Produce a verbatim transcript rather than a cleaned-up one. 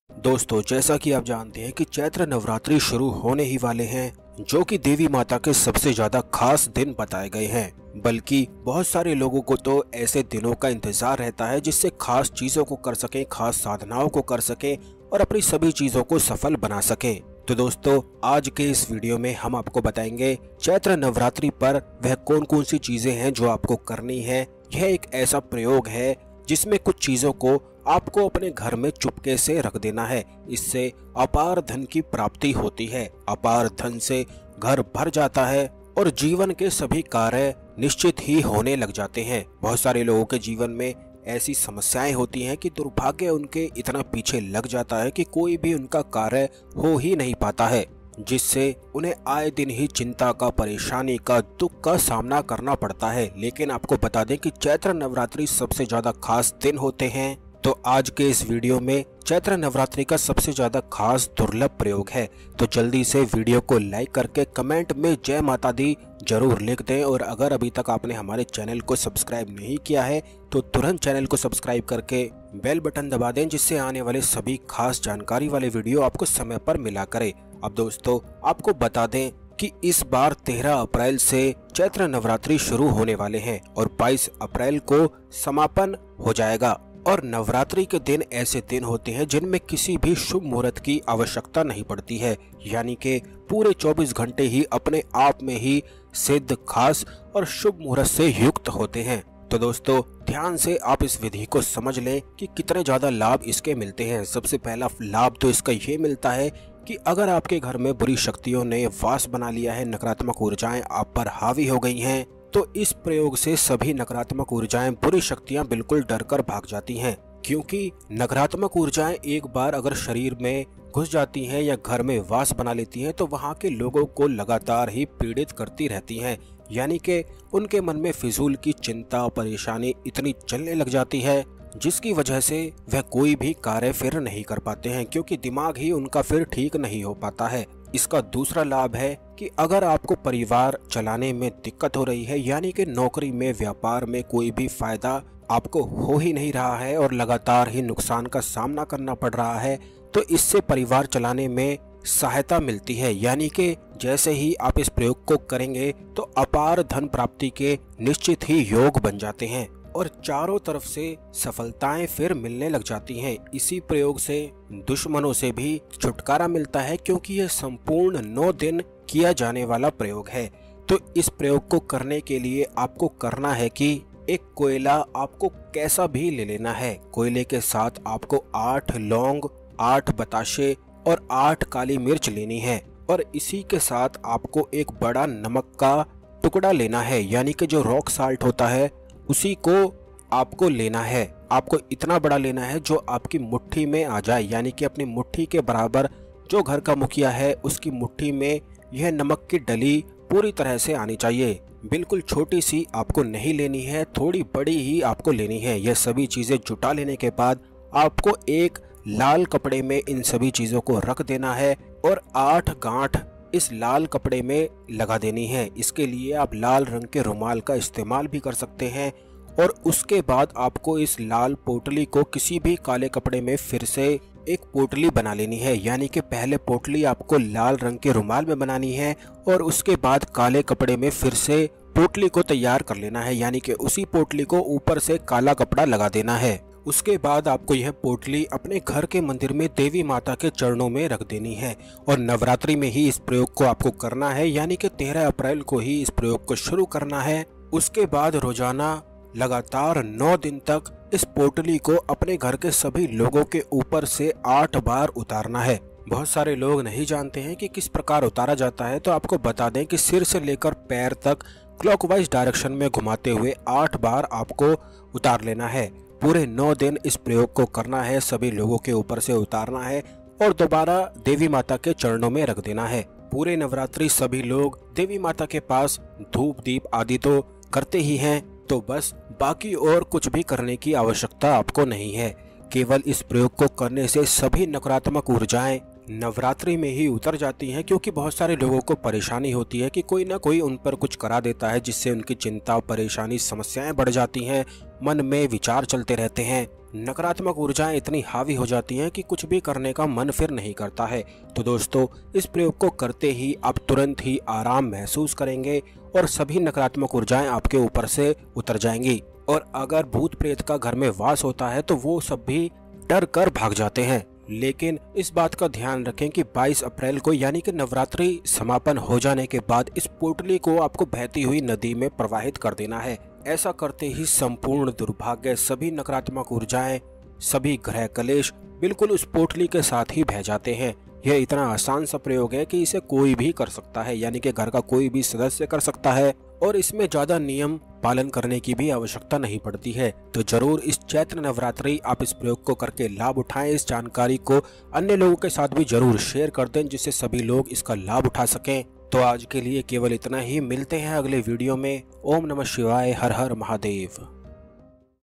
दोस्तों, जैसा कि आप जानते हैं कि चैत्र नवरात्रि शुरू होने ही वाले हैं, जो कि देवी माता के सबसे ज्यादा खास दिन बताए गए हैं। बल्कि बहुत सारे लोगों को तो ऐसे दिनों का इंतजार रहता है जिससे खास चीजों को कर सकें, खास साधनाओं को कर सकें और अपनी सभी चीजों को सफल बना सकें। तो दोस्तों, आज के इस वीडियो में हम आपको बताएंगे चैत्र नवरात्रि पर वह कौन कौन सी चीजें हैं जो आपको करनी है। यह एक ऐसा प्रयोग है जिसमें कुछ चीजों को आपको अपने घर में चुपके से रख देना है। इससे अपार धन की प्राप्ति होती है, अपार धन से घर भर जाता है और जीवन के सभी कार्य निश्चित ही होने लग जाते हैं। बहुत सारे लोगों के जीवन में ऐसी समस्याएं होती हैं कि दुर्भाग्य उनके इतना पीछे लग जाता है कि कोई भी उनका कार्य हो ही नहीं पाता है, जिससे उन्हें आए दिन ही चिंता का, परेशानी का, दुख का सामना करना पड़ता है। लेकिन आपको बता दें कि चैत्र नवरात्रि सबसे ज्यादा खास दिन होते हैं। तो आज के इस वीडियो में चैत्र नवरात्रि का सबसे ज्यादा खास दुर्लभ प्रयोग है। तो जल्दी से वीडियो को लाइक करके कमेंट में जय माता दी जरूर लिख दें। और अगर अभी तक आपने हमारे चैनल को सब्सक्राइब नहीं किया है तो तुरंत चैनल को सब्सक्राइब करके बेल बटन दबा दें, जिससे आने वाले सभी खास जानकारी वाले वीडियो आपको समय पर मिला करे। अब दोस्तों, आपको बता दें कि इस बार तेरह अप्रैल से चैत्र नवरात्रि शुरू होने वाले हैं और बाईस अप्रैल को समापन हो जाएगा। और नवरात्रि के दिन ऐसे दिन होते हैं जिनमें किसी भी शुभ मुहूर्त की आवश्यकता नहीं पड़ती है, यानी कि पूरे चौबीस घंटे ही अपने आप में ही सिद्ध, खास और शुभ मुहूर्त से युक्त होते हैं। तो दोस्तों, ध्यान से आप इस विधि को समझ लें कि कितने ज्यादा लाभ इसके मिलते हैं। सबसे पहला लाभ तो इसका ये मिलता है कि अगर आपके घर में बुरी शक्तियों ने वास बना लिया है, नकारात्मक ऊर्जाएं आप पर हावी हो गई हैं, तो इस प्रयोग से सभी नकारात्मक ऊर्जाएं, बुरी शक्तियां बिल्कुल डरकर भाग जाती हैं। क्योंकि नकारात्मक ऊर्जाएं एक बार अगर शरीर में घुस जाती हैं या घर में वास बना लेती हैं तो वहां के लोगों को लगातार ही पीड़ित करती रहती हैं। यानी कि उनके मन में फिजूल की चिंता, परेशानी इतनी चलने लग जाती है जिसकी वजह से वह कोई भी कार्य फिर नहीं कर पाते हैं, क्योंकि दिमाग ही उनका फिर ठीक नहीं हो पाता है। इसका दूसरा लाभ है कि अगर आपको परिवार चलाने में दिक्कत हो रही है, यानी कि नौकरी में, व्यापार में कोई भी फायदा आपको हो ही नहीं रहा है और लगातार ही नुकसान का सामना करना पड़ रहा है, तो इससे परिवार चलाने में सहायता मिलती है। यानी कि जैसे ही आप इस प्रयोग को करेंगे तो अपार धन प्राप्ति के निश्चित ही योग बन जाते हैं और चारों तरफ से सफलताएं फिर मिलने लग जाती हैं। इसी प्रयोग से दुश्मनों से भी छुटकारा मिलता है, क्योंकि यह संपूर्ण नौ दिन किया जाने वाला प्रयोग है। तो इस प्रयोग को करने के लिए आपको करना है कि एक कोयला आपको कैसा भी ले लेना है। कोयले के साथ आपको आठ लौंग, आठ बताशे और आठ काली मिर्च लेनी है और इसी के साथ आपको एक बड़ा नमक का टुकड़ा लेना है, यानी कि जो रॉक साल्ट होता है उसी को आपको लेना है। आपको इतना बड़ा लेना है जो आपकी मुट्ठी में आ जाए, यानी कि अपनी मुट्ठी के बराबर जो घर का मुखिया है उसकी मुट्ठी में यह नमक की डली पूरी तरह से आनी चाहिए। बिल्कुल छोटी सी आपको नहीं लेनी है, थोड़ी बड़ी ही आपको लेनी है। यह सभी चीजें जुटा लेने के बाद आपको एक लाल कपड़े में इन सभी चीजों को रख देना है और आठ गांठ इस लाल कपड़े में लगा देनी है। इसके लिए आप लाल रंग के रुमाल का इस्तेमाल भी कर सकते हैं और उसके बाद आपको इस लाल पोटली को किसी भी काले कपड़े में फिर से एक पोटली बना लेनी है। यानी कि पहले पोटली आपको लाल रंग के रुमाल में बनानी है और उसके बाद काले कपड़े में फिर से पोटली को तैयार कर लेना है, यानी कि उसी पोटली को ऊपर से काला कपड़ा लगा देना है। उसके बाद आपको यह पोटली अपने घर के मंदिर में देवी माता के चरणों में रख देनी है और नवरात्रि में ही इस प्रयोग को आपको करना है, यानी कि तेरह अप्रैल को ही इस प्रयोग को शुरू करना है। उसके बाद रोजाना लगातार नौ दिन तक इस पोटली को अपने घर के सभी लोगों के ऊपर से आठ बार उतारना है। बहुत सारे लोग नहीं जानते हैं कि किस प्रकार उतारा जाता है, तो आपको बता दें कि सिर से लेकर पैर तक क्लॉकवाइज डायरेक्शन में घुमाते हुए आठ बार आपको उतार लेना है। पूरे नौ दिन इस प्रयोग को करना है, सभी लोगों के ऊपर से उतारना है और दोबारा देवी माता के चरणों में रख देना है। पूरे नवरात्रि सभी लोग देवी माता के पास धूप दीप आदि तो करते ही हैं, तो बस बाकी और कुछ भी करने की आवश्यकता आपको नहीं है। केवल इस प्रयोग को करने से सभी नकारात्मक ऊर्जाएं नवरात्रि में ही उतर जाती हैं, क्योंकि बहुत सारे लोगों को परेशानी होती है कि कोई ना कोई उन पर कुछ करा देता है, जिससे उनकी चिंता, परेशानी, समस्याएं बढ़ जाती हैं। मन में विचार चलते रहते हैं, नकारात्मक ऊर्जाएं इतनी हावी हो जाती हैं कि कुछ भी करने का मन फिर नहीं करता है। तो दोस्तों, इस प्रयोग को करते ही आप तुरंत ही आराम महसूस करेंगे और सभी नकारात्मक ऊर्जाएं आपके ऊपर से उतर जाएंगी। और अगर भूत प्रेत का घर में वास होता है तो वो सब भी डर कर भाग जाते हैं। लेकिन इस बात का ध्यान रखें कि बाईस अप्रैल को यानी कि नवरात्रि समापन हो जाने के बाद इस पोटली को आपको बहती हुई नदी में प्रवाहित कर देना है। ऐसा करते ही संपूर्ण दुर्भाग्य, सभी नकारात्मक ऊर्जाएं, सभी ग्रह कलेश बिल्कुल उस पोटली के साथ ही बह जाते हैं। यह इतना आसान सा प्रयोग है कि इसे कोई भी कर सकता है, यानी कि घर का कोई भी सदस्य कर सकता है और इसमें ज्यादा नियम पालन करने की भी आवश्यकता नहीं पड़ती है। तो जरूर इस चैत्र नवरात्रि आप इस प्रयोग को करके लाभ उठाएं। इस जानकारी को अन्य लोगों के साथ भी जरूर शेयर कर दें, जिससे सभी लोग इसका लाभ उठा सकें। तो आज के लिए केवल इतना ही, मिलते हैं अगले वीडियो में। ओम नमः शिवाय, हर हर महादेव।